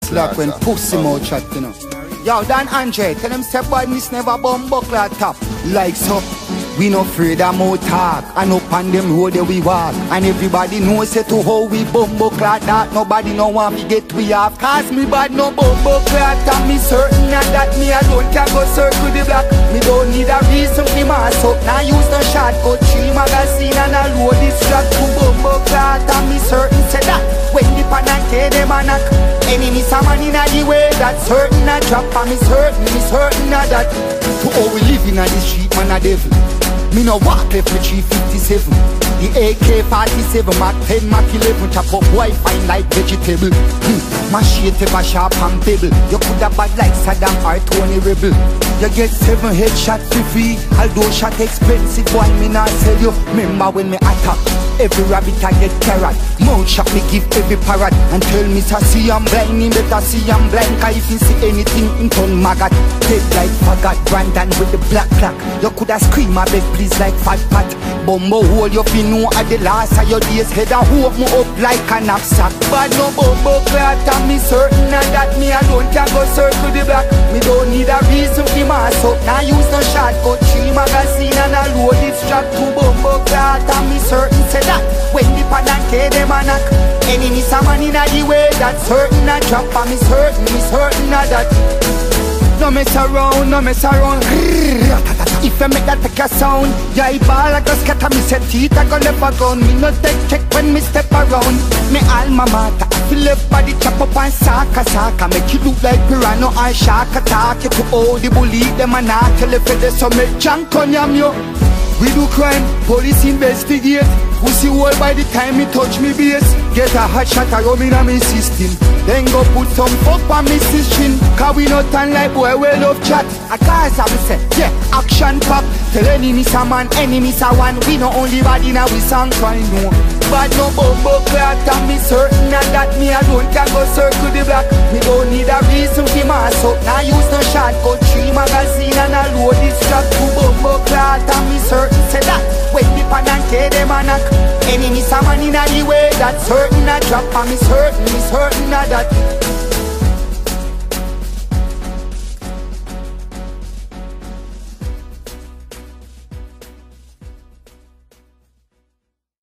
Slack when pussy mouth chat, you know. Yo, Dan Andre, tell them step badness never bumbo clad top. Like so, we no afraid of more talk. And up on them road that we walk. And everybody knows it to how we bumbo clad that. Nobody no want me get we off. Cause me bad no bumbo clad. And me certain that me alone can go circle the block. Me don't need a reason for mass up. Now use no shortcut 3 magazine and I load this flat to bumbo clad. And me certain say that when the pan and K them a knock. Enemies a man in the way, that's certain a drop. And me certain a that. To how we live in the street, man a devil. Me no walk left me 357. The AK-47, Mac 10, Mac 11. Chop up Wi-Fi like vegetable. My shit ever sharp and pebble. You could have bad like Saddam or Tony Rebel. You get 7 headshots for free. Although shot expensive, boy me not sell you. Remember when me attack, every rabbit I get carrot. Mouth shot me give every parrot. And tell me to see I'm blind, him better see I'm blind. Cause if you see anything in turn maggot. Dead like faggot, Brandon with the black clock. You coulda scream a beg please like fat pat. Bumbo hole you fi know at the last of your days. Head a hope me up like a knapsack. But no bumbo clot and me certain that me alone can go circle the block. Me don't need a reason fi mass up. Now use no shortcut 3 magazine and I load it strap to bumbo clot. And me certain say that when the pan and K them a knock. Enemies a man in the way, that's certain a drop. And me certain a that. No mess around, no mess around. If I make that take a sound, yeah, I ball like a scatter. Me set teeth, I go never gun. Me no take check when me step around. Me alma mater, I feel left body chop up and saka. Make you look like piranha or shark attack. You to all the bully, them and not tell if it is so make junk on you. We do crime, police investigate. Pussy wall by the time me touch me base. Get a hot shot a rum in a me system. Then go put some fuck on me chin. Cause we not turn like boy we love chat. A cause I will say, yeah, action pop. Tell enemies a man, enemies a one. We no only body now we song cry no. But no bumbo clot and me certain that me alone can go circle the block. Me don't need a reason for mass up. Now use no shortcut 3 magazine and I load this strap to bumbo clot. And me certain say that when the pan and K them a knock. Enemies a man in the way, that's certain a drop. And me certain a that.